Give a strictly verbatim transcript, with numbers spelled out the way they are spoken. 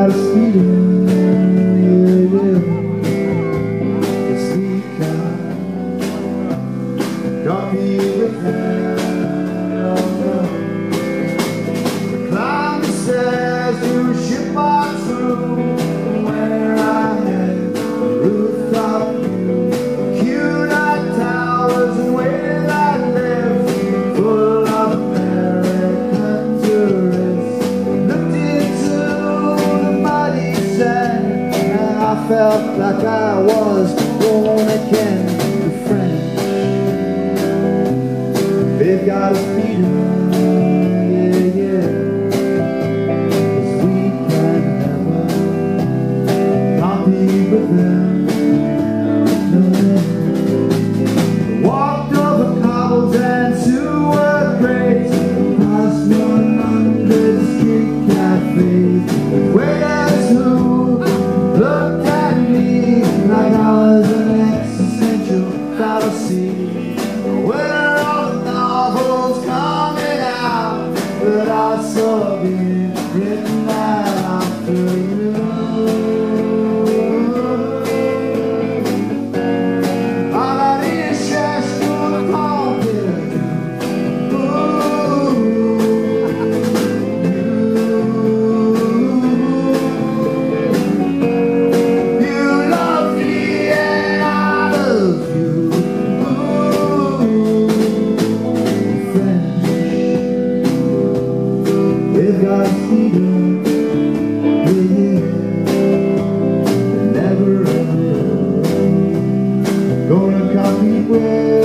got a speeder, yeah, yeah. The sweet kind, got me with that. Climb the stairs to a shipbox room where I had a rooftop view, cute-eyed towers and where I lived, full of American tourists. Looked into the muddy sand and I felt like I was born again. The French, they've got a speeder. Walked over cobbles and sewer grates, past one hundred street cafes, waiters who looked at me like I was an existential fallacy. Where all the novels coming out that I saw being written out for you. They've got freedom, yeah, never ending. Gonna copy where